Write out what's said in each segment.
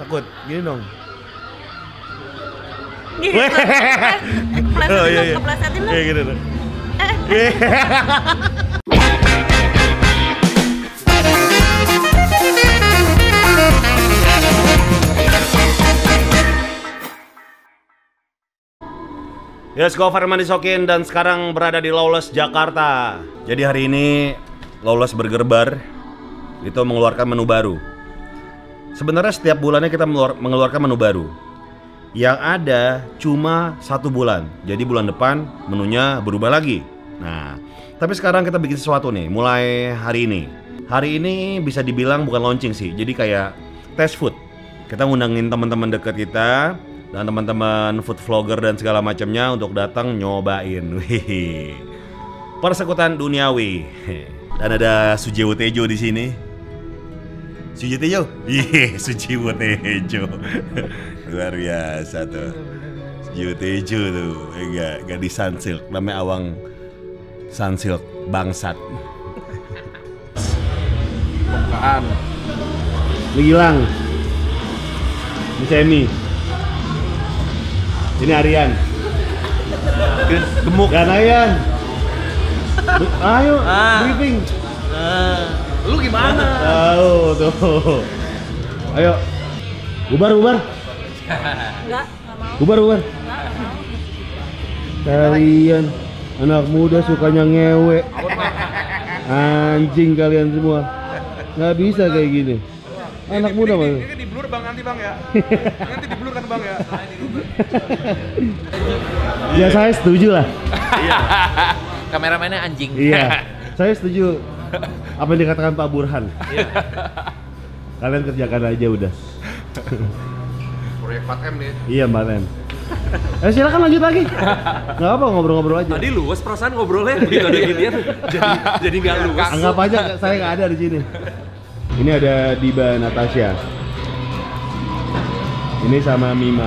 Takut, gini dong. Gini. Keplesetin dong. Iya gitu dong. Yes, gue Farman Disokin dan sekarang berada di Lawless Jakarta. Jadi hari ini Lawless bergerbar itu mengeluarkan menu baru. Sebenarnya setiap bulannya kita mengeluarkan menu baru. Yang ada cuma 1 bulan. Jadi bulan depan menunya berubah lagi. Nah, tapi sekarang kita bikin sesuatu nih mulai hari ini. Hari ini bisa dibilang bukan launching sih. Jadi kayak test food. Kita ngundangin teman-teman dekat kita dan teman-teman food vlogger dan segala macamnya untuk datang nyobain. Wih. Persekutuan duniawi. Dan ada Sujiwo Tejo di sini. Sujiwo Tejo? Iya, Sujiwo Tejo. Luar biasa tuh. Sujiwo Tejo tuh. Enggak di Sunsilk, namanya Awang Sunsilk bangsat. Pembukaan. Gilang. Ini Semi. Ini Aryan. Gemuk. Dan Ayan. Ayo, briefing. Lu gimana? Tahu tuh. Ayo. Bubar. Enggak mau. Bubar. Kalian anak muda sukanya ngewe. Anjing kalian semua. Nggak bisa kayak gini. Anak muda mah. Ini di blur Bang, nanti Bang ya. Nanti di blur kan Bang ya. Ya saya setuju lah. Iya. Kameramennya anjing. Iya. Saya setuju apa yang dikatakan Pak Burhan. Kalian kerjakan aja udah. Proyek 4M nih. Iya 4M. Silakan lanjut lagi. Nggak apa, ngobrol-ngobrol aja. Tadi luas perasaan ngobrolnya begitu ada ginian. Jadi nggak luas. Anggap aja saya nggak ada di sini. Ini ada Diba Natasha. Ini sama Mima.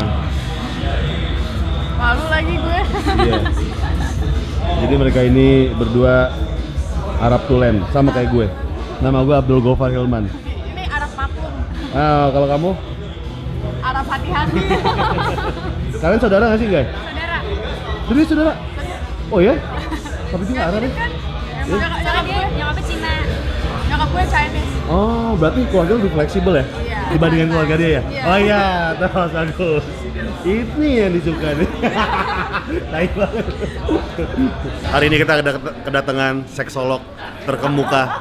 Malu lagi gue. Iya. Jadi mereka ini berdua Arab Tulen, sama kayak gue. Nama gue Abdul Gofar Hilman. Ini Arab Pakum. Kalau kamu? Arab hati-hati. Kalian saudara nggak sih, guys? Saudara. Serius saudara? Oh ya? Tapi juga Arab ya? Nyokapnya Cina. Nyokap gue Chinese. Oh, berarti keluarga lebih fleksibel ya? Iya. Dibandingkan keluarga dia ya? Iya. Oh iya, terus bagus. Ini yang disuka nih. Tai banget. Hari ini kita kedatangan seksolog terkemuka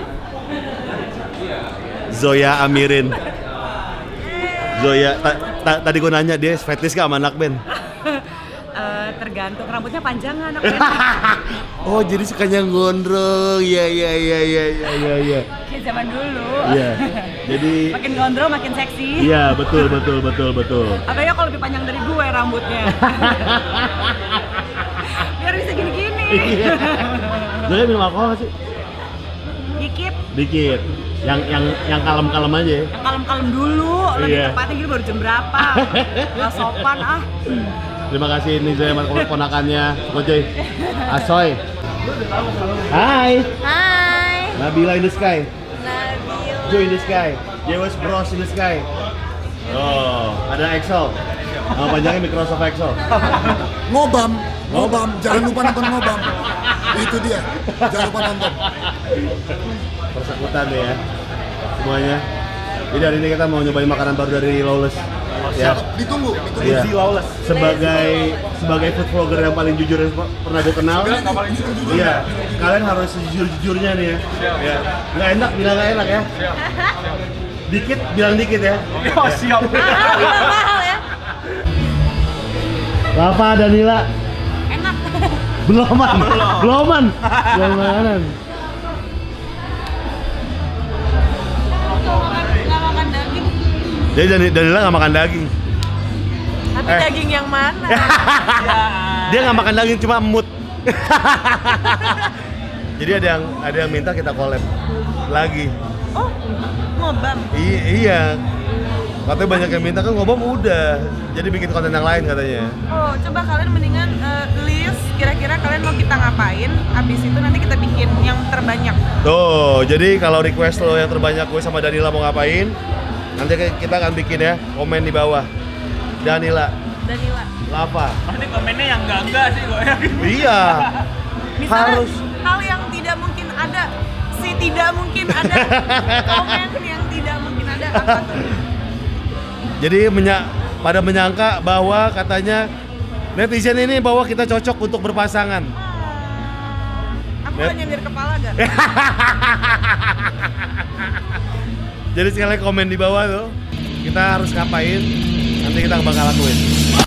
Zoya Amirin. Zoya, tadi gue nanya dia fetish gak sama anak band? Tergantung, rambutnya panjang anak band. Oh jadi sukanya gondrong, iya. Kayak zaman dulu. Iya, jadi makin gondrong makin seksi. iya betul. Apalagi kalau lebih panjang dari gue rambutnya. Biar bisa gini-gini. Iya. Zoya minum alkohol gak sih? Dikit. Yang kalem-kalem aja ya? Yang kalem-kalem dulu, lebih tepatnya gitu baru jam berapa. Gak sopan ah. Terima kasih ini Zoya ponakannya Kojoy. Asoy. Hai. Nabila in the sky. Joy in the sky. Jewes Bros in the sky. Oh, ada Excel. Nama panjangnya Microsoft Excel. Ngobam, jangan lupa nonton Ngobam. Itu dia, jangan lupa nonton. Persekutan deh ya, semuanya. Jadi hari ini kita mau nyobain makanan baru dari Lawless. Ya. Ditunggu. Iya. Sebagai food vlogger yang paling jujur yang pernah gue kenal. Iya, kalian harus jujur-jujurnya nih ya. Ya. Nggak enak, bilang nggak enak ya. Dikit, bilang dikit ya. Oh siap. Mahal ya. Lapa Danila. Enak. Belum makanan. Nggak makan daging. Jadi Danila nggak makan daging. Tapi daging yang mana? Dia nggak makan daging, cuma emut. Jadi ada yang minta kita collab lagi. Oh, Ngobam. Iya. Katanya banyak yang minta, kan Ngobam udah. Jadi bikin konten yang lain katanya. Oh, coba kalian mendingan list kira-kira kalian mau kita ngapain. Abis itu nanti kita bikin yang terbanyak. Tuh, jadi kalau request lo yang terbanyak gue sama Danila mau ngapain, Nanti kita akan bikin ya, komen di bawah. Danila, Lava. Pasti komennya yang enggak sih kok ya. Iya. Misalnya Harus. hal yang tidak mungkin ada, tidak mungkin ada, komen yang tidak mungkin ada apa tuh? Jadi pada menyangka bahwa katanya netizen ini bahwa kita cocok untuk berpasangan. Aku gak nyender kepala gak? Jadi sekali komen di bawah tuh, kita harus ngapain, nanti kita bakal lakuin.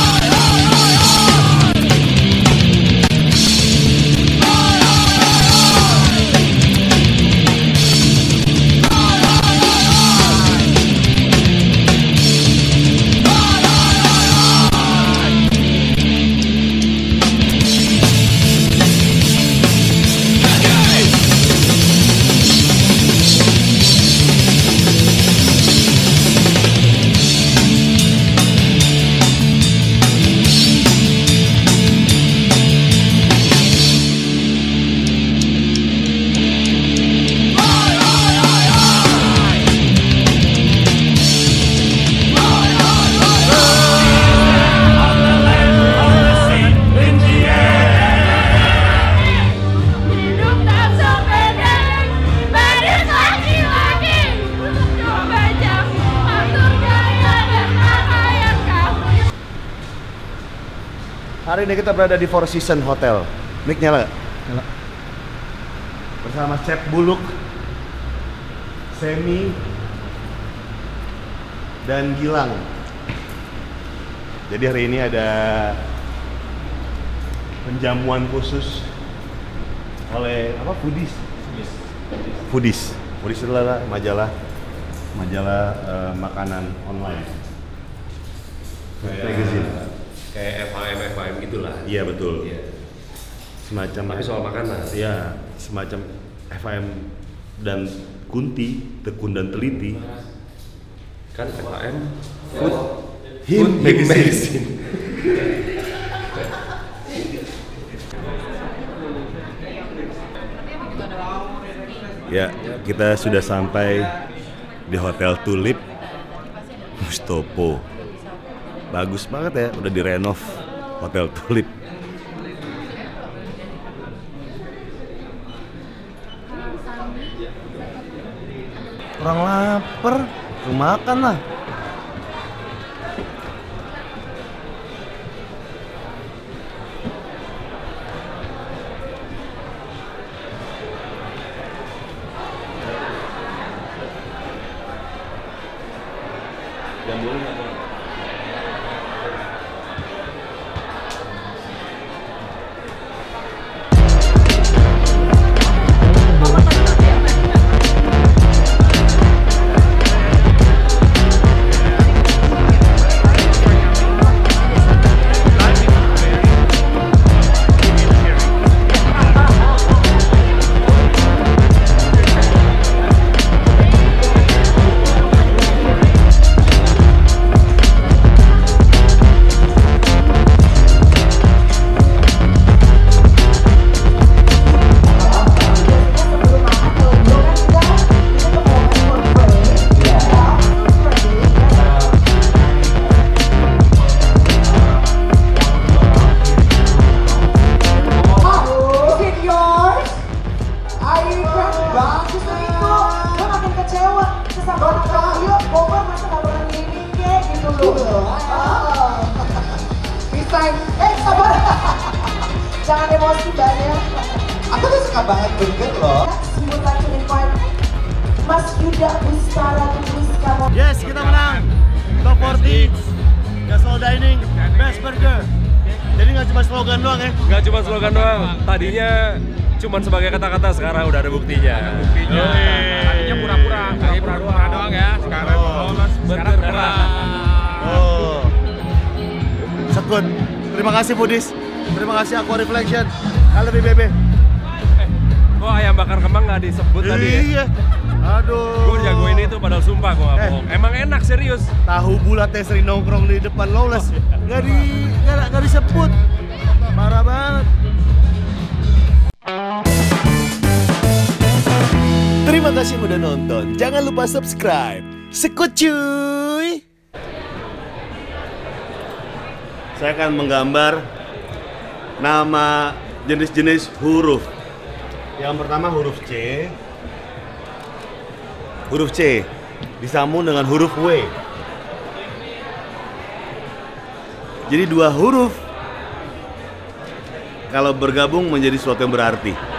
Hari ini kita berada di Four Seasons Hotel. Mic nyala gak? Nyala. Bersama Chef Buluk, Semi, dan Gilang. Jadi hari ini ada penjamuan khusus oleh apa? Foodies. Foodies adalah majalah makanan online. Magazine. Kayak FHM gitulah. Iya betul. Iya. Semacam Tapi soal makanan. Iya, semacam FHM dan Kunti, Tekun dan Teliti. Kan FHM Food Magazine. Ya, kita sudah sampai di Hotel Tulip Mustopo. Bagus banget ya, udah direnov Hotel Tulip. Kurang lapar, makan lah. Jangan emosi banyak. Aku tuh suka banget burger loh. Sebut lagi invite Mas Yuda Bustara Tuliska. Yes, kita menang. Top 40 Casual Dining Best Burger. Jadi nggak cuma slogan doang ya? Nggak cuma slogan doang. Tadinya cuma sebagai kata-kata, sekarang udah ada buktinya. Tadinya pura-pura doang ya. Sekarang lolos burger beneran. Oh. Sekut. Terima kasih Foodies. Terima kasih Aqua Reflection. Kalau BBB. Kok ayam bakar kembang nggak disebut tadi ya? Iya. Aduh. Gue jagoin itu padahal sumpah gue nggak bohong. Emang enak serius. Tahu bulatnya sering nongkrong di depan Lawless. Nggak disebut. Parah banget. Terima kasih udah nonton. Jangan lupa subscribe. Sekut cuy. Saya akan menggambar nama jenis-jenis huruf. Yang pertama huruf C. Huruf C disambung dengan huruf W. Jadi dua huruf kalau bergabung menjadi sesuatu yang berarti.